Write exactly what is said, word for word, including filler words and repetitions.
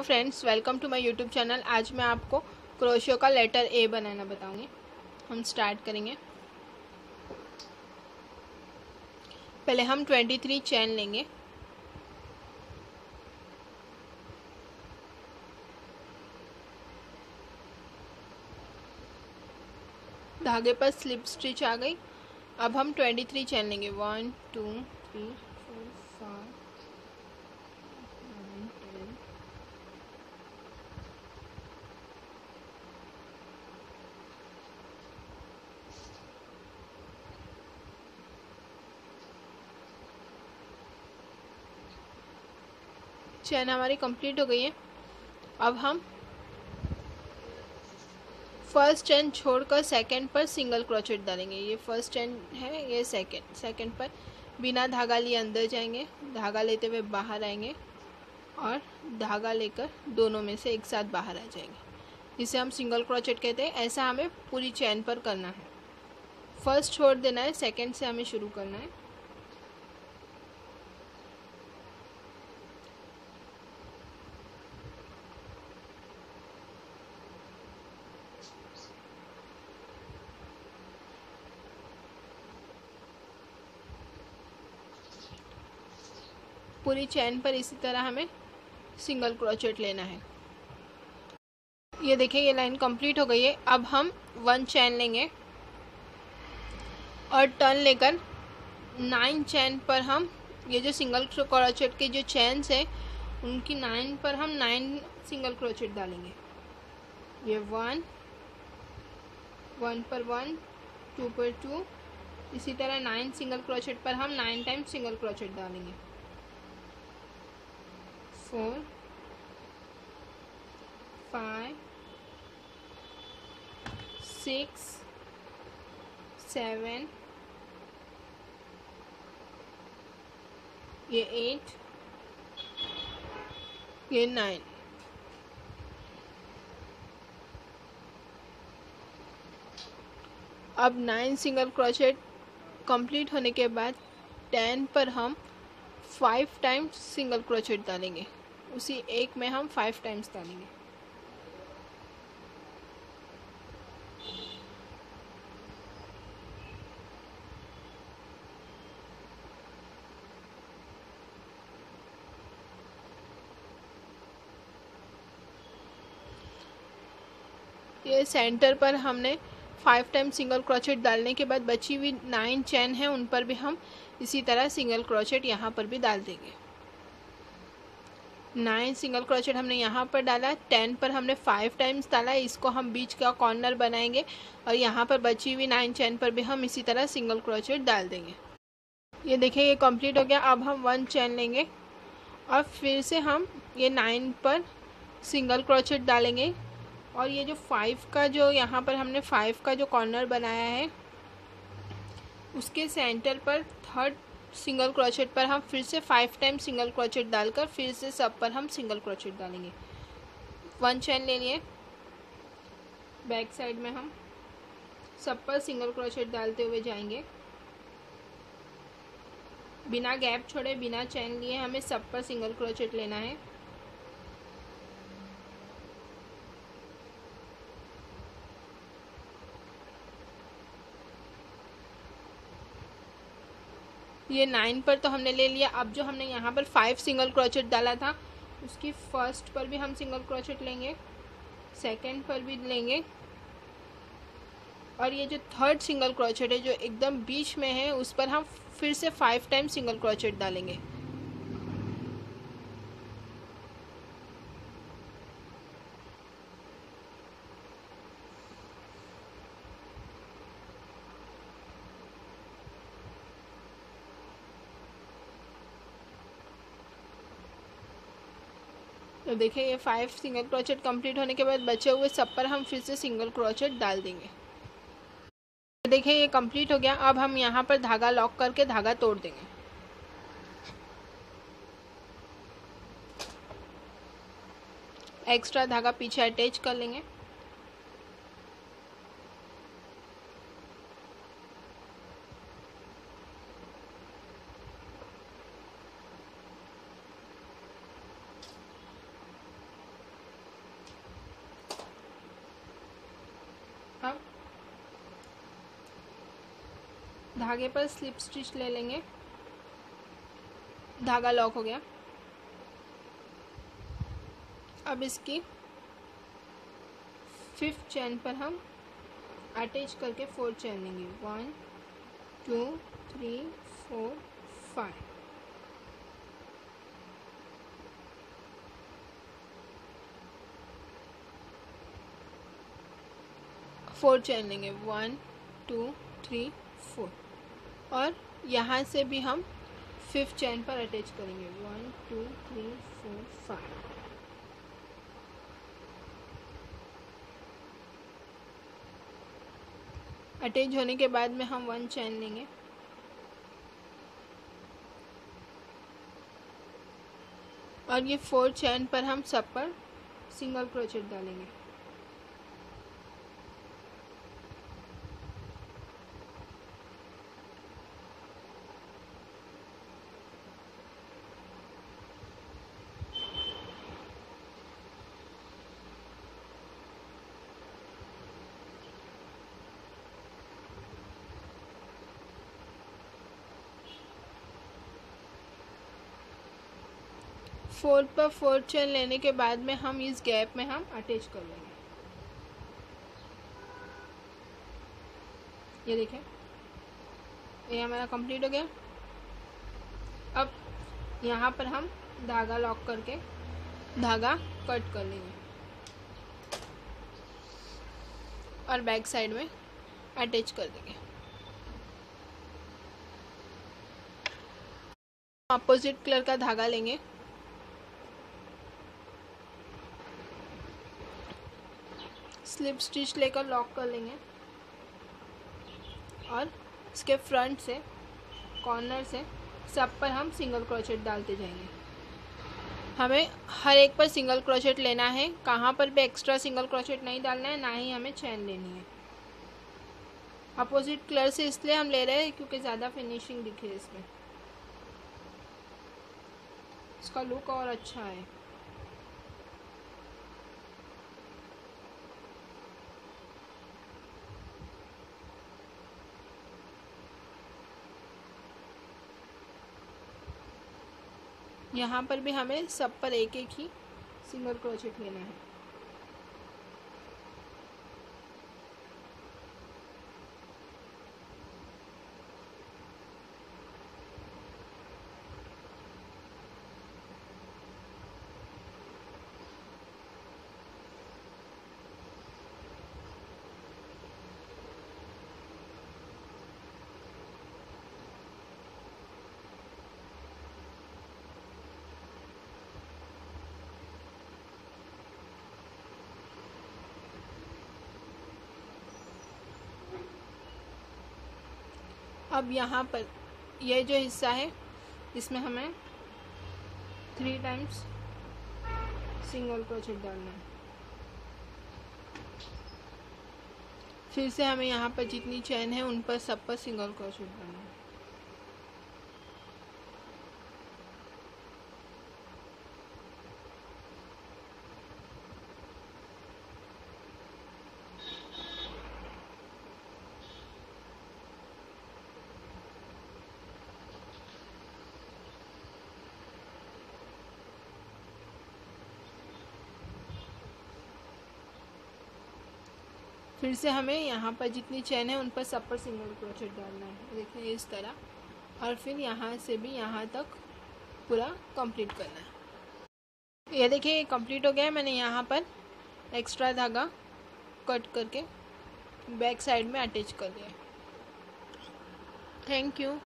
Friends, welcome to my YouTube channel. आज मैं आपको क्रोशियो का लेटर ए बनाना बताऊंगी। हम स्टार्ट करेंगे। पहले हम तेईस चैन लेंगे। धागे पर स्लिप स्टिच आ गई। अब हम तेईस चैन लेंगे। One two three four five nine ten chain हमारी कंप्लीट हो गई है। अब हम फर्स्ट चैन छोड़कर सेकंड पर सिंगल क्रोचेट डालेंगे। ये फर्स्ट चैन है, ये सेकंड सेकंड पर बिना धागा लिए अंदर जाएंगे, धागा लेते हुए बाहर आएंगे और धागा लेकर दोनों में से एक साथ बाहर आ जाएंगे, जिसे हम सिंगल क्रोचेट कहते हैं। ऐसा हमें पूरी चैन पर करना है। फर्स्ट छोड़ देना है, सेकंड से हमें शुरू करना है। पूरी चैन पर इसी तरह हमें सिंगल क्रोचेट लेना है। ये देखिए, ये लाइन कंप्लीट हो गई है। अब हम वन चैन लेंगे और टर्न लेकर नाइन चैन पर हम ये जो सिंगल क्रोचेट के जो चैन्स है उनकी नाइन पर हम नाइन सिंगल क्रोचेट डालेंगे। ये वन वन पर वन, टू पर टू, इसी तरह नाइन सिंगल क्रोचेट पर हम नाइन टाइम सिंगल क्रोचेट डालेंगे। फोर फाइव सिक्स सेवन, ये एट, ये नाइन। अब नाइन सिंगल क्रोचेट कंप्लीट होने के बाद टेन पर हम फाइव टाइम्स सिंगल क्रोचेट डालेंगे। उसी एक में हम फाइव टाइम्स डालेंगे। ये सेंटर पर हमने फाइव टाइम सिंगल क्रोचेट डालने के बाद बची हुई नाइन चैन है, उन पर भी हम इसी तरह सिंगल क्रोचेट यहाँ पर भी डाल देंगे। नाइन सिंगल क्रोचेट हमने यहाँ पर डाला, टेन पर हमने फाइव टाइम्स डाला। इसको हम बीच का कॉर्नर बनाएंगे और यहाँ पर बची हुई नाइन चैन पर भी हम इसी तरह सिंगल क्रोचेट डाल देंगे। ये देखिए, ये कंप्लीट हो गया। अब हम वन चैन लेंगे और फिर से हम ये नाइन पर सिंगल क्रोचेट डालेंगे और ये जो फाइव का जो यहाँ पर हमने फाइव का जो कॉर्नर बनाया है उसके सेंटर पर थर्ड सिंगल क्रोचेट पर हम फिर से फाइव टाइम सिंगल क्रोचेट डालकर फिर से सब पर हम सिंगल क्रोचेट डालेंगे। वन चैन ले लिए, बैक साइड में हम सब पर सिंगल क्रोचेट डालते हुए जाएंगे। बिना गैप छोड़े, बिना चैन लिए हमें सब पर सिंगल क्रोचेट लेना है। ये नाइन पर तो हमने ले लिया। अब जो हमने यहाँ पर फाइव सिंगल क्रोचेट डाला था उसकी फर्स्ट पर भी हम सिंगल क्रोचेट लेंगे, सेकंड पर भी लेंगे और ये जो थर्ड सिंगल क्रोचेट है जो एकदम बीच में है उस पर हम फिर से फाइव टाइम सिंगल क्रोचेट डालेंगे। तो देखिए, ये फाइव सिंगल क्रोचेट कंप्लीट होने के बाद बचे हुए सब पर हम फिर से सिंगल क्रोचेट डाल देंगे। देखिए, ये कंप्लीट हो गया। अब हम यहाँ पर धागा लॉक करके धागा तोड़ देंगे। एक्स्ट्रा धागा पीछे अटैच कर लेंगे। धागे पर स्लिप स्टिच ले लेंगे। धागा लॉक हो गया। अब इसकी फिफ्थ चेन पर हम अटैच करके फोर चेन लेंगे। One two three four five. Four chain लेंगे। One two three four. और यहाँ से भी हम फिफ्थ चेन पर अटैच करेंगे। One two three four five. Attach होने के बाद में हम वन चेन लेंगे और ये फोर चेन पर हम सब पर सिंगल क्रोचेट डालेंगे। फोर पर फोर चेन लेने के बाद में हम इस गैप में हम अटैच कर लेंगे। ये देखें, ये हमारा कंप्लीट हो गया। अब यहाँ पर हम धागा लॉक करके धागा कट कर लेंगे और बैक साइड में अटैच कर देंगे। अपोजिट कलर का धागा लेंगे, स्लिप स्टिच लेकर लॉक कर लेंगे और इसके फ्रंट से कॉर्नर से सब पर हम सिंगल क्रोचेट डालते जाएंगे। हमें हर एक पर सिंगल क्रोचेट लेना है, कहाँ पर भी एक्स्ट्रा सिंगल क्रोचेट नहीं डालना है, ना ही हमें चेन लेनी है। अपोजिट कलर से इसलिए हम ले रहे हैं क्योंकि ज़्यादा फिनिशिंग दिखे इसमें, इसका लुक और अच्छा है। यहाँ पर भी हमें सब पर एक एक ही सिंगल क्रोचेट लेना है। अब यहाँ पर ये जो हिस्सा है इसमें हमें थ्री टाइम्स सिंगल क्रोचेट डालना है। फिर से हमें यहाँ पर जितनी चेन है उन पर सब पर सिंगल क्रोचेट डालना है। फिर से हमें यहाँ पर जितनी चेन है उन पर सब पर सिंगल क्रोचेट डालना है। देखिए इस तरह, और फिर यहाँ से भी यहाँ तक पूरा कंप्लीट करना है। ये देखिए ये कंप्लीट हो गया है। मैंने यहाँ पर एक्स्ट्रा धागा कट करके बैक साइड में अटैच कर दिया है। Thank you.